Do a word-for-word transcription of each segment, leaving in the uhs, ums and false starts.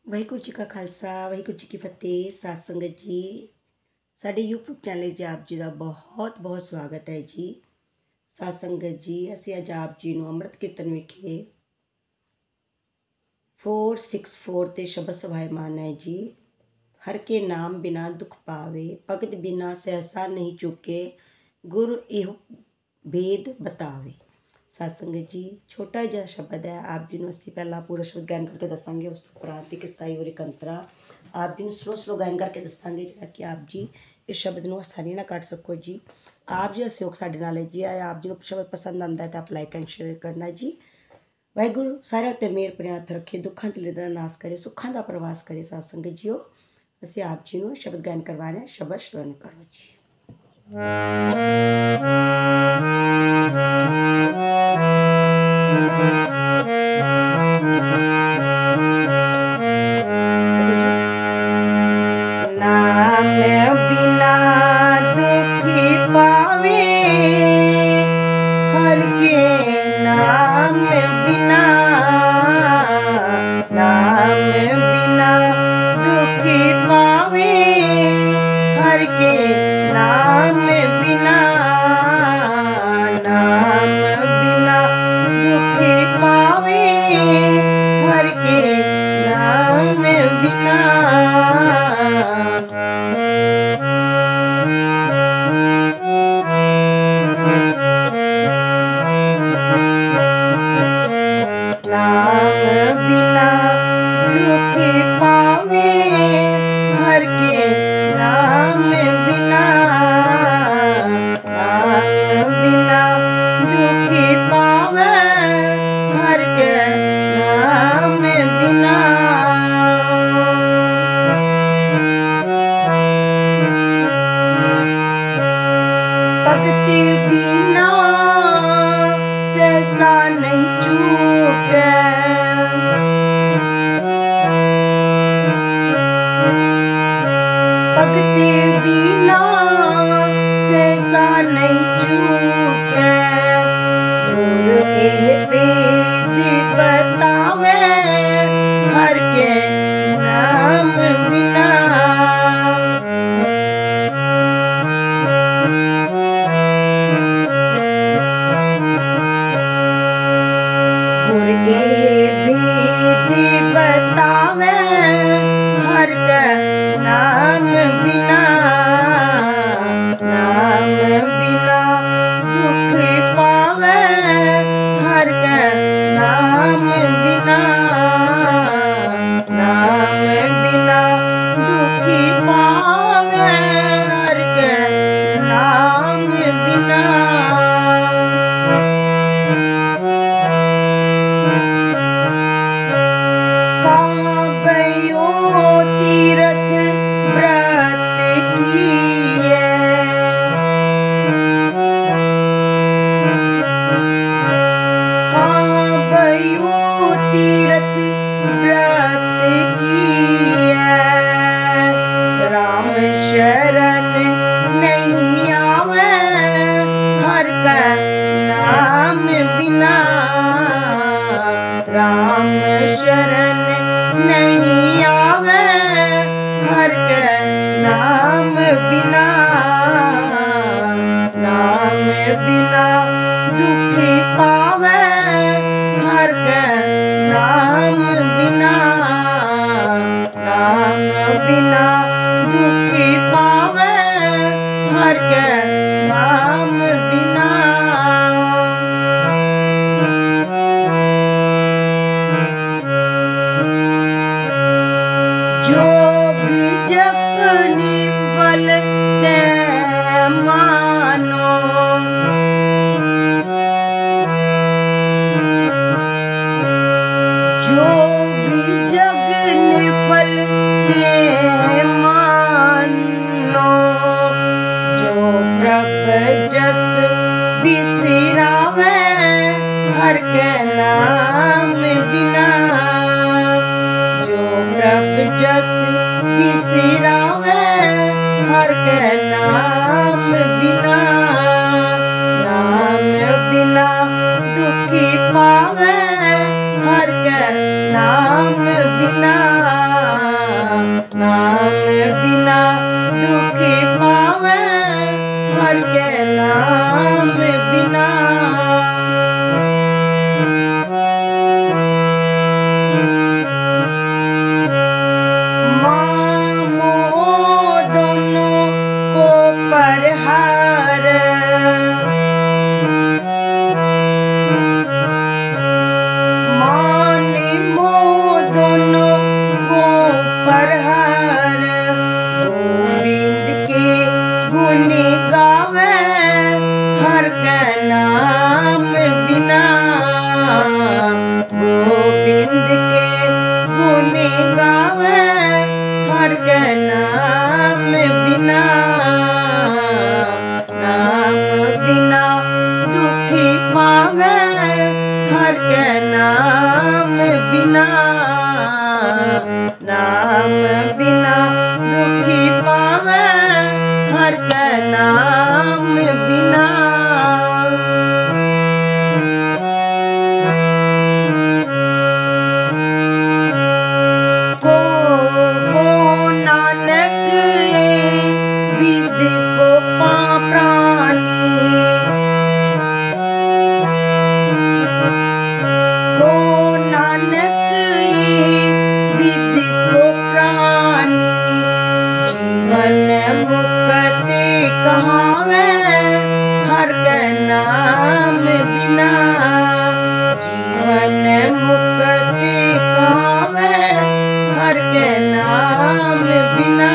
ਵਾਹਿਗੁਰੂ ਜੀ ਕਾ ਖਾਲਸਾ ਵਾਹਿਗੁਰੂ ਜੀ ਕੀ ਫਤਿਹ। ਸਾਧ ਸੰਗਤ ਜੀ, ਸਾਡੇ YouTube ਚੈਨਲ 'ਚ ਆਪ ਜੀ ਦਾ ਬਹੁਤ ਬਹੁਤ ਸਵਾਗਤ ਹੈ ਜੀ। ਸਾਧ ਸੰਗਤ ਜੀ, ਅਸੀਂ ਅੱਜ ਆਪ ਜੀ ਨੂੰ ਅੰਮ੍ਰਿਤ ਕੀਰਤਨ ਵਿਖੇ ਚਾਰ ਸੌ ਚੌਂਸਠ ਤੇ ਸ਼ਬਦ ਸਵਾਇਮਾਨ ਹੈ ਜੀ। ਹਰ ਕੇ ਨਾਮ ਬਿਨਾ ਦੁਖ ਪਾਵੇ, ਭਗਤ ਬਿਨਾ ਸਹਿਸਾ ਨਹੀਂ ਚੁੱਕੇ, ਗੁਰ ਇਹੋ ਭੇਦ ਬਤਾਵੇ। ਸਾਧ ਸੰਗਤ ਜੀ, ਛੋਟਾ ਜਿਹਾ ਸ਼ਬਦ ਹੈ। ਆਪ ਜੀ ਨੂੰ ਅਸੀਂ ਪਹਿਲਾਂ ਪੂਰਾ ਸ਼ਬਦ ਗਾਇਨ ਕਰਕੇ ਦੱਸਾਂਗੇ, ਉਸ ਤੋਂ ਉਪਰੰਤ ਇੱਕ ਸਤਾਈ ਵਾਰੀ ਕੰਤਰਾ ਆਪ ਜੀ ਨੂੰ ਸਲੋ ਸਲੋ ਗਾਇਨ ਕਰਕੇ ਦੱਸਾਂਗੇ, ਜਿਹੜਾ ਕਿ ਆਪ ਜੀ ਇਸ ਸ਼ਬਦ ਨੂੰ ਆਸਾਨੀ ਨਾਲ ਕੱਢ ਸਕੋ ਜੀ। ਆਪ ਜੀ ਦਾ ਸਹਿਯੋਗ ਸਾਡੇ ਨਾਲ ਹੈ ਜੀ। ਆਪ ਜੀ ਨੂੰ ਸ਼ਬਦ ਪਸੰਦ ਆਉਂਦਾ ਹੈ ਤਾਂ ਆਪ ਲਾਈਕ ਐਂਡ ਸ਼ੇਅਰ ਕਰਨਾ ਜੀ। ਵਾਹਿਗੁਰੂ ਸਾਰਿਆਂ ਉੱਤੇ ਮਿਹਰ ਭਰਿਆ ਹੱਥ ਰੱਖੇ, ਦੁੱਖਾਂ ਤੇ ਦਾ ਨਾਸ ਕਰੇ, ਸੁੱਖਾਂ ਦਾ ਪ੍ਰਵਾਸ ਕਰੇ। ਸਾਧ ਸੰਗਤ ਜੀਓ, ਅਸੀਂ ਆਪ ਜੀ ਨੂੰ ਸ਼ਬਦ ਗਾਇਨ ਕਰਵਾ ਰਹੇ ਹਾਂ। ਸ਼ਬਦ ਸ਼ਰਵਣ ਕਰੋ ਜੀ। नाम बिना दुखी पावे, हर के नाम बिना, नाम बिना दुखी पावे, हर के नाम बिना, नाम बिना दुखी पावे, हर के नाम बिना। नाम बिना दुखी पावे, हर के नाम बिना, नाम बिना दुखी पावे, हर के नाम बिना। भक्ति बिना सहसा नहीं चूके, भक्ति बिना सहसा नहीं चूके, गुर एह भेद बतावे, हर के नाम बिना। गुर एह भेद बतावे, हर के नाम बिना, नाम बिना दुख पावे, हर के नाम बिना, नाम बिना दुखी पावे, हर के नाम बिना। काबयो तीरथ व्रत किए, काबयो तीरथ व्रत किए, राम शरण नहीं आवे, हर का नाम बिना, राम शरण नहीं आवे, हर के नाम बिना, नाम बिना दुखी पावे, हर के नाम बिना, नाम बिना दुखी पावे, हर के नाम बिना। जोग जप निफल ते मानो, जोग जग निफल ते मानो, जो प्रभ जस बिसरावे, हर के नाम बिना, जो प्रभ जस बिसरावे, हर के नाम बिना, नाम बिना दुखी पावे, हर के नाम बिना। नाम बिना दुखी पावे हर के नाम बिना। को को नानक ये विद को पा प्राणी, को नानक ये विद को प्राणी, जीवन मुक्ति कहावे हर के नाम बिना। जीवन मुक्ति कहावे हर के नाम बिना।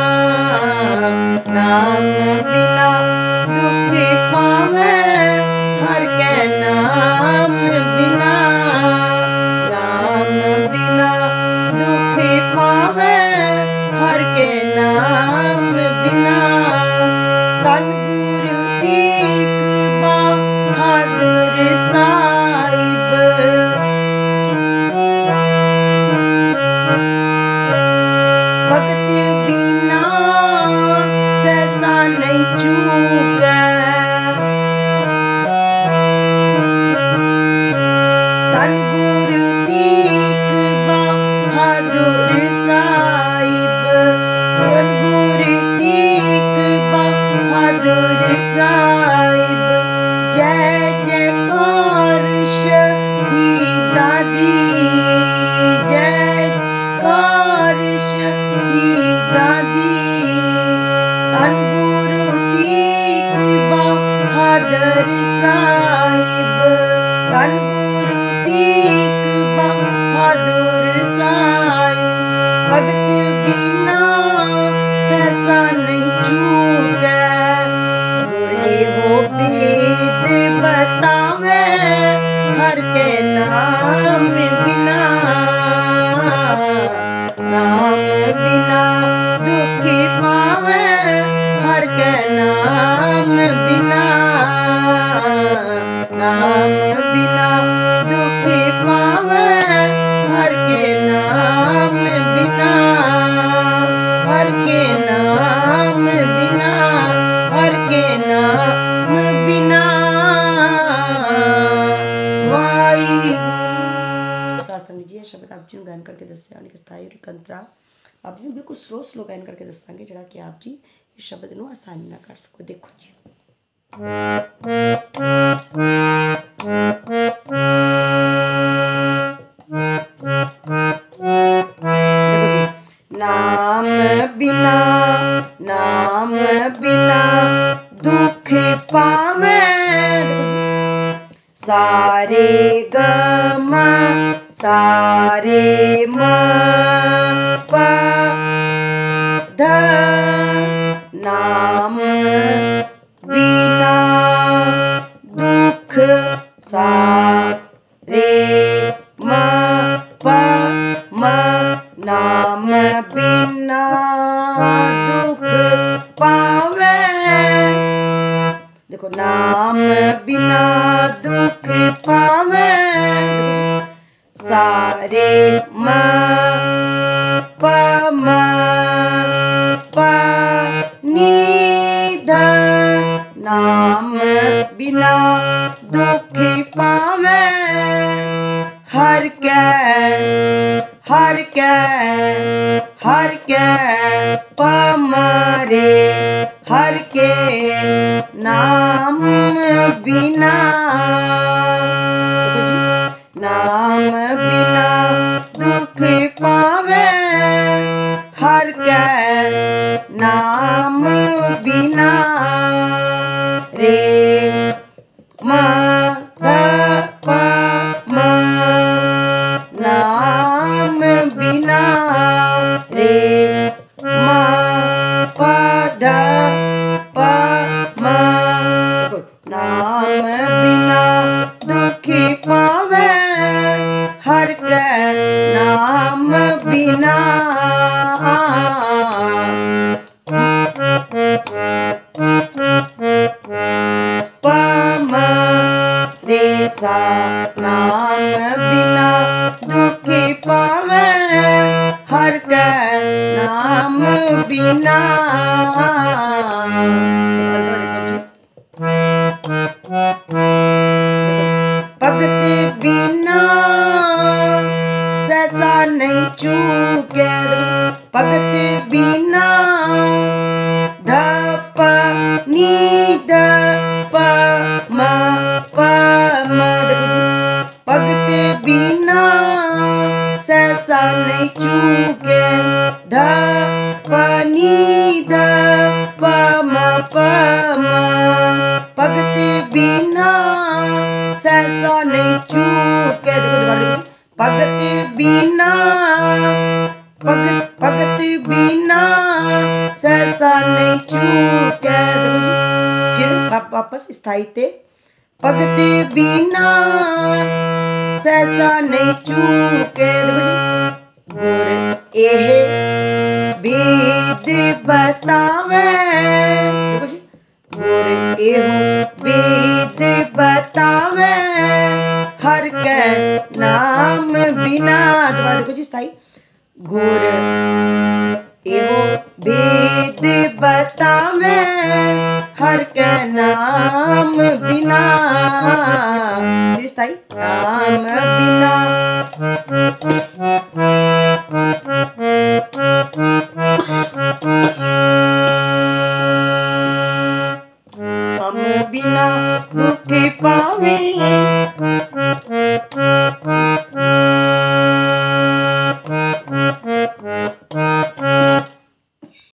नाम बिना दुखी पावे हर के नाम बिना। नाम बिना दुखी पावे हर के नाम बिना। तन गुरु दीक बहादुर साहिब, भगत बिना सहसा नहीं चूके। तन गुरु दीक बहादुर साहिब, तन गुरु दीक बहादुर साहिब, जय जयकार शहीदा दी, जयकार शहीदा दी। तन गुरु दीक बहादुर साहिब, तन गुरु दीक बहादुर साहिब, भगत बिना सहसा नहीं चूके। गुरु हो वेद बतावे हर के नाम बिना। नाम बिना दुखी पावे हर के नाम बिना। नाम बिना दुखी पावे हर के नाम बिना। हर के नाम बिना, हर के नाम बिना। सासंग जी शब्द आप जी गायन करके दस्या स्थाई और कंतरा आप जी बिल्कुल स्लो स्लो गायन करके दसांगे जरा कि आप जी इस शब्द नू आसानी ना कर सको। देखो जी, नाम बिना, नाम बिना दुख पावे। सारे गम सारे म प ध, नाम बिना दुख सारे म प म, नाम बिना दुख पावे। देखो नाम बिना दुख पावे। सारे म प म प नी ध, नाम बिना दुख पावे हर के, हर के, हर के पमरे हर के नाम बिना। नाम बिना दुख पावे हर के नाम बिना। रे म ध प म, नाम बिना। रे म प ध प म, नाम बिना दुख पावे हर के नाम बिना। हर के नाम बिना। भगत बिना सहसा नहीं चूके। भगत बिना धप नी द प म प म। भगत बिना सहसा नहीं चूके। ध प नी द प म प म। भगत बिना सहसा नहीं चूके। भगत बिना भगत भगत बिना सहसा नहीं चूके। फिर वापस स्थाई ते। भगत बिना सहसा नहीं चूके। गुर एह वेद बतावे। गुर एह वेद बतावे हर के नाम बिना। दोबारा देखो जी स्थाई। गुर एहो वेद बतावे हर के नाम बिना। फिर स्थाई नाम बिना। हम बिना दुख पावे